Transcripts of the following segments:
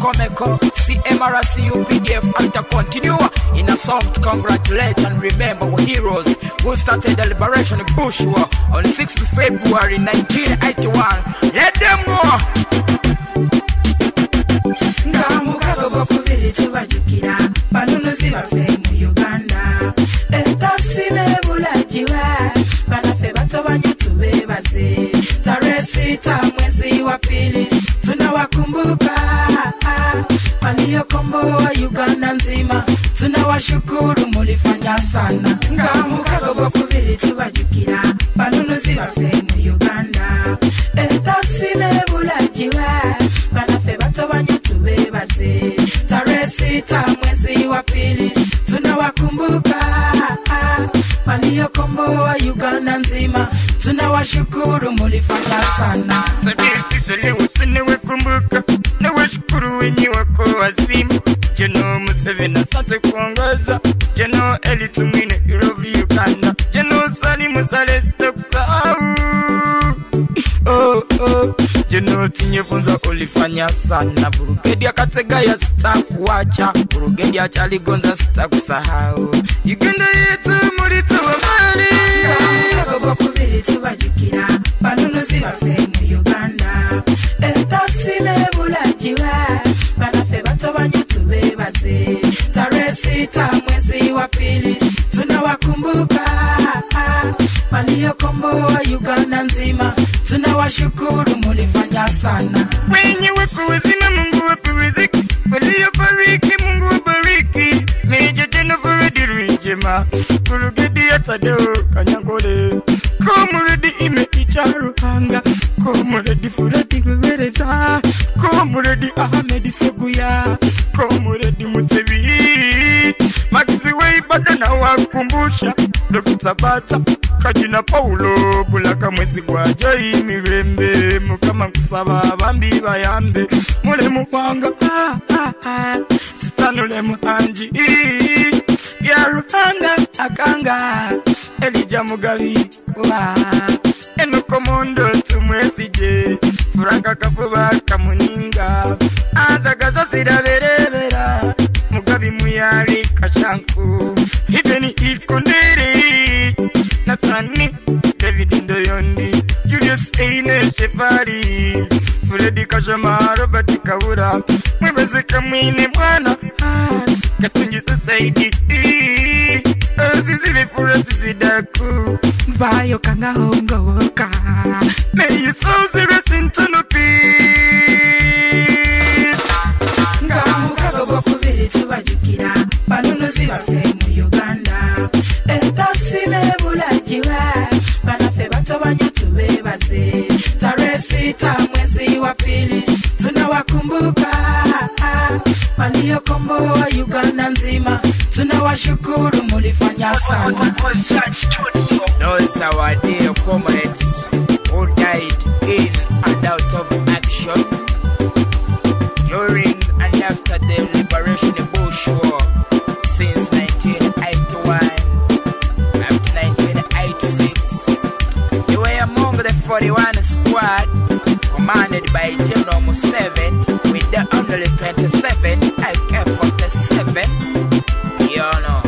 Komeko, CMRC, UPDF, and to continue in a song to congratulate and remember our heroes who started the liberation of Bush War on 6th February 1981. Let them know. Ngamukago bokubiri tubajukira banunuzi bafe mu Uganda etasime bulajiwa banafe bato banyutube base tarehe 6 mwezi wa pili tunawakumbuka waliokomboa Uganda nzima tunawashukuru mulifanya sana. Ngamukago bokubiri tubajukira banunuzi bafe mu Uganda etasime bulajiwa banafe bato banyutube base tarehe 6 mwezi wa pili tunawakumbuka waliokomboa Uganda nzima tunawashukuru mulifanya sana. Tunawakumbuka na washukuru wenye wako wazimu. Jeno Museveni asante kuongoza, Jeno Eli Tumine irovi Uganda, Jeno Salimu Saleh sitakusahau. Jeno Tinyefunza ulifanya sana, Burugedia Kategaya sitakuacha, Burugedia Chaligonza sitakusahau. Uganda yetu mulito wa mali. Ngamukago bokubiri tubajukira banunuzi bafe mu Uganda etasime bulajiwa banafe bato banyutube base tarehe 6 mwezi wa pili tunawakumbuka waliokomboa Uganda nzima tunawashukuru mulifanya sana. Wenyewe kuwezina Mungu wapiweziki, waliofariki Mungu wabariki. Meja Jeno Furedi Rijema, Burugedia Tadeo Kanyangole, Komuredi Ime Icharuhanga, Komuredi Furedi Ruwereza, Komuredi Ahmed Seguya, Komuredi Mutebi, Magizi Weibada na wakumbusha, Dr. Bata, Kajina Paulo, Bulaka Mwesi kwa Jai Mirembe, Mukama kusaba bambi bayambe, Mule Muwanga, Sitanule Muhanji, ya Ruhanga Akanga, Elija Mugabi, Enuko Mondo tumwesije, Furanga Kapuba Kamuninga, Adagaza Sidaberebera, Mugabi Muyari Kashanku, Hibeni Ikundiri, Nathani, David Ndoyondi, Julius Eine Shefari, Furedi Kashama, Robert Kaura, Mwebezeka Mwine Mwana, Katunji Society, Zizi Vifura Zidaku, Vayo Kanga Hongo Woka. May you so rest in eternal peace. Ngamukago bokubiri tubajukira banunuzi bafe mu Uganda etasime bulajiwa banafe bato banyutube base tarehe 6 mwezi wa pili tunawakumbuka waliokomboa Uganda nzima tunawashukuru mulifanya sana. Those are our dear comrades who died in and out of action during and after the liberation of Bush War since 1981 up to 1986. They were among the 41 squad commanded by General Museveni with the only 27 AK-47. You know.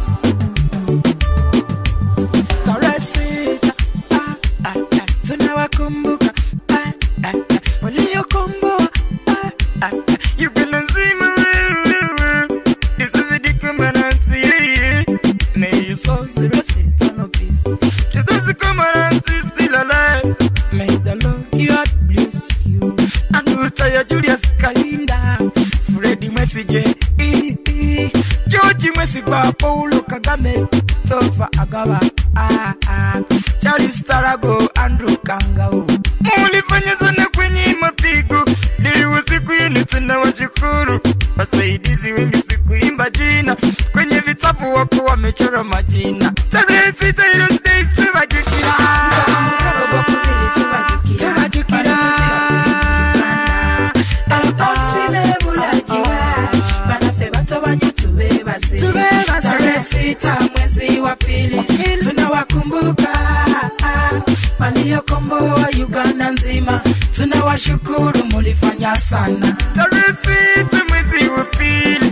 Tunawakumbuka waliokomboa You can see me. This is the commandancy. May you so rest in eternal peace. this commandancy still alive. May the Lord God bless you. And we'll tell you Julius Kainda, Freddy Message, George Messiba, Paulo Kagame, Tofa Agaba, Charles Tarago, Andrew Kangao. Mulifanya sana kwenye mapigo, leo siku yenu tunawashukuru. Wasaidizi wengi sikuimba jina, kwenye vitabu wako wamechora majina. Tarehe 6 Heroes Day tubajukira. Tubajukira. Etasime bulajiwa banafe bato banyutube base tarehe 6 mwezi wa pili tunawakumbuka waliokomboa Uganda nzima tunawashukuru mulifanya sana. Tarehe 6 mwezi wa pili